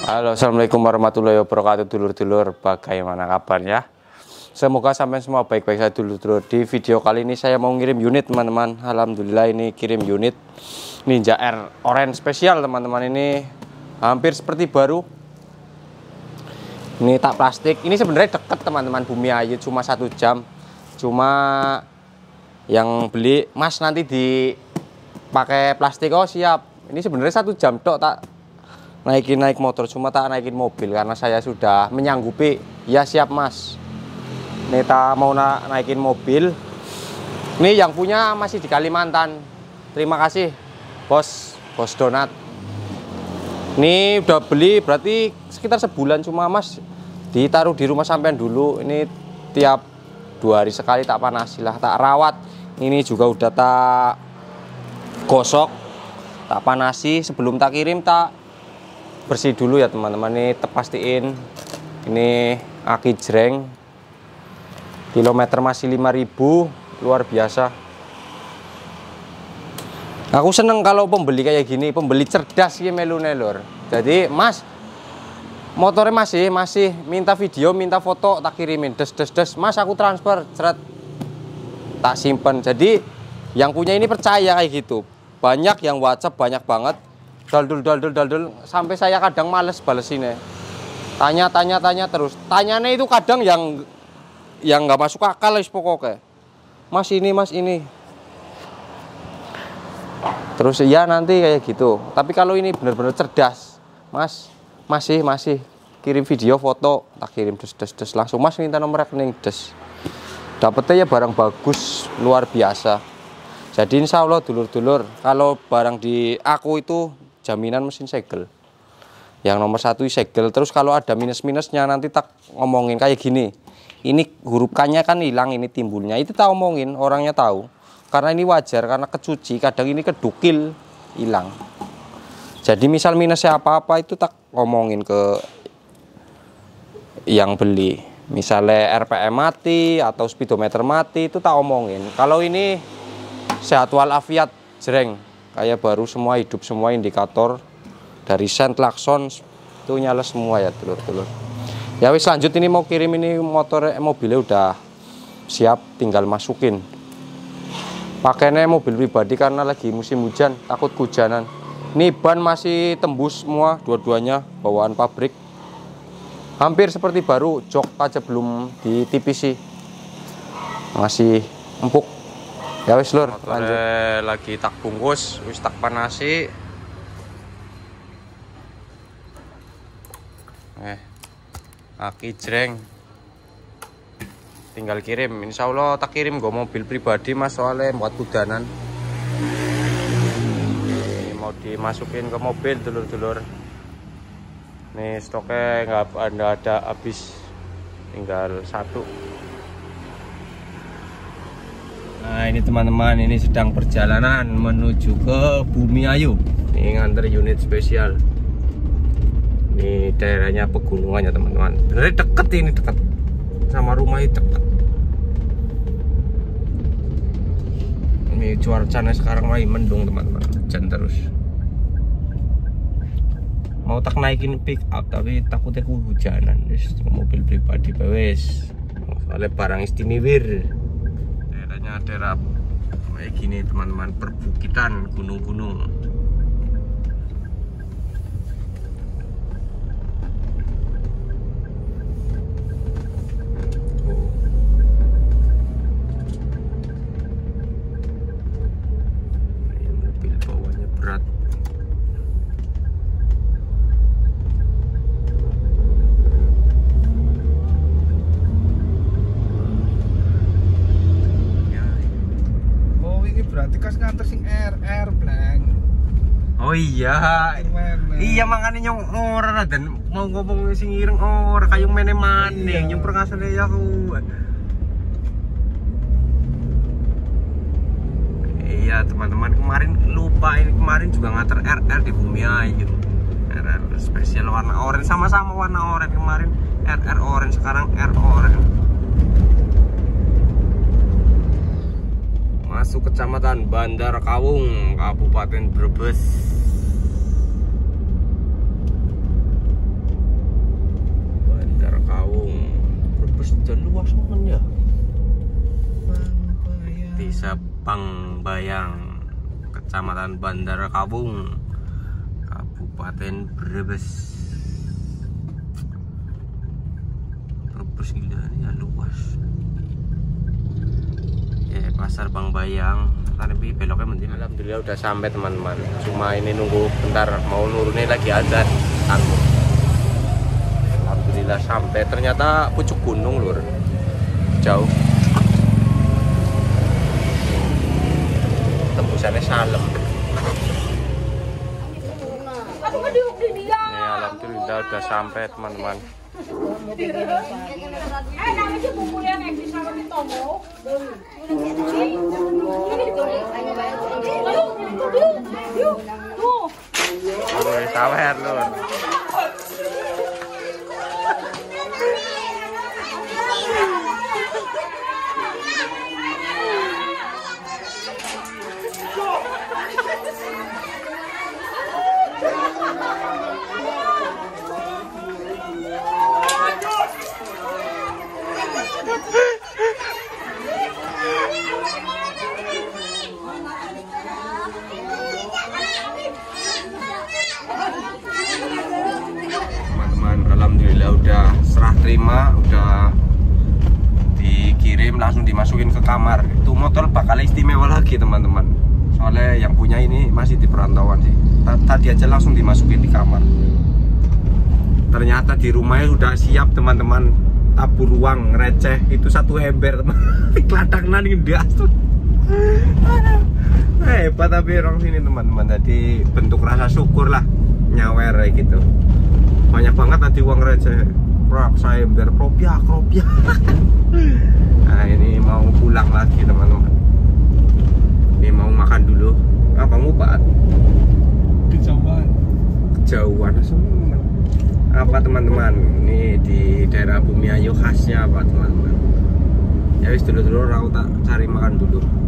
Halo, assalamualaikum warahmatullahi wabarakatuh, dulur-dulur. Bagaimana kabarnya? Semoga sampai semua baik-baik saja, dulur-dulur. Di video kali ini saya mau ngirim unit, teman-teman. Alhamdulillah ini kirim unit Ninja R Orange spesial, teman-teman. Ini hampir seperti baru. Ini tak plastik. Ini sebenarnya deket, teman-teman, Bumiayu, cuma 1 jam. Cuma yang beli, Mas, nanti dipakai plastik. Oh, siap. Ini sebenarnya 1 jam tok tak naik motor, cuma tak naikin mobil karena saya sudah menyanggupi. Ya siap, Mas. Ini tak mau naikin mobil. Ini yang punya masih di Kalimantan. Terima kasih bos donat. Ini udah beli berarti sekitar sebulan, cuma Mas ditaruh di rumah sampean dulu. Ini tiap 2 hari sekali tak panasi lah, tak rawat. Ini juga udah tak gosok, tak panasi. Sebelum tak kirim tak bersih dulu ya, teman-teman. Ini pastiin ini aki jreng, kilometer masih 5.000, luar biasa. Aku seneng kalau pembeli kayak gini, pembeli cerdas ya, melu-nelor. Jadi, Mas, motornya masih minta video, minta foto, tak kirimin, des, Mas, aku transfer, seret, tak simpen. Jadi yang punya ini percaya kayak gitu. Banyak yang WhatsApp, banyak banget, daldul, sampai saya kadang males balesinnya. Tanya terus. Tanyanya itu kadang yang nggak masuk akal is pokoknya. Mas ini. Terus ya nanti kayak gitu. Tapi kalau ini bener-bener cerdas, Mas, masih kirim video, foto, tak kirim des, langsung Mas minta nomor rekening, des. Dapetnya ya barang bagus, luar biasa. Jadi insya Allah, dulur-dulur, kalau barang di aku itu jaminan mesin segel. Yang nomor 1 segel. Terus kalau ada minus-minusnya nanti tak ngomongin kayak gini. Ini huruf K-nya kan hilang, ini timbulnya. Itu tak ngomongin, orangnya tahu. Karena ini wajar, karena kecuci, kadang ini kedukil, hilang. Jadi misal minusnya apa-apa itu tak ngomongin ke yang beli. Misalnya RPM mati atau speedometer mati, itu tak ngomongin. Kalau ini sehat walafiat jreng, kayak baru semua, hidup semua, indikator dari sen, klakson itu nyala semua ya, dulur-dulur. Ya wis, lanjut. Ini mau kirim, ini mobilnya udah siap, tinggal masukin. Pakainya mobil pribadi karena lagi musim hujan, takut kehujanan. Ini ban masih tembus semua, dua-duanya bawaan pabrik. Hampir seperti baru, jok aja belum ditipisi, masih empuk. Ya wis, lur, lanjut. Lagi tak bungkus, wis tak panasi. Aki jreng, tinggal kirim. Insya Allah tak kirim gue mobil pribadi, Mas, soalnya buat kudanan. Ini mau dimasukin ke mobil, dulur-dulur. Nih stoknya nggak ada habis, tinggal 1. Nah ini teman-teman, ini sedang perjalanan menuju ke Bumiayu. Ini nganter unit spesial. Ini daerahnya pegunungannya, teman-teman. Benernya deket, ini deket sama rumah, itu deket. Ini cuacanya sekarang lagi mendung, teman-teman, hujan terus. Mau tak naikin pick up tapi takutnya kehujanan. Mobil pribadi wes, soalnya barang istimewir. Daerahnya daerah kayak gini, teman-teman, perbukitan, gunung-gunung. Mobil bawahnya berat. Berarti kas nganter sing RR blank. Oh iya. Iya, makanya nyong ora dan mau ngomong sing ireng ora kayong mene-mane nyong perngasane ya aku. Iya, teman-teman, kemarin lupa, ini kemarin juga nganter RR di Bumiayu. RR spesial warna oranye, sama-sama warna oranye kemarin. RR orange, sekarang R orange. Masuk Kecamatan Bandar Kawung, Kabupaten Brebes. Bayang, Kecamatan Bandar Kawung, Kabupaten Brebes. Brebes gila ini ya, luas. Ya, pasar Bang Bayang. Tapi beloknya mending. Alhamdulillah udah sampai teman-teman. Cuma ini nunggu bentar mau nurunin lagi azan. Tanggung. Alhamdulillah sampai. Ternyata pucuk gunung lur. Jauh. Tembusannya Salem. Nih alhamdulillah udah sampai teman-teman. Sawer lur. Alhamdulillah udah serah terima, udah dikirim, langsung dimasukin ke kamar. Itu motor bakal istimewa lagi teman-teman, soalnya yang punya ini masih di perantauan sih. Tadi aja langsung dimasukin di kamar. Ternyata di rumahnya sudah siap teman-teman. Tabur ruang receh itu 1 ember teman. Keladak nani ndas tuh. Hebat tapi orang sini teman-teman. Jadi bentuk rasa syukur lah, nyawer kayak gitu. Banyak banget tadi uang receh. Rak saya ember kropiah. Nah ini mau pulang lagi teman-teman. Ini mau makan dulu. Apa ngupat? Kejauhan semua. Apa teman-teman? Ini di daerah Bumiayu khasnya apa teman-teman? Ya wis dulu orang tak cari makan dulu.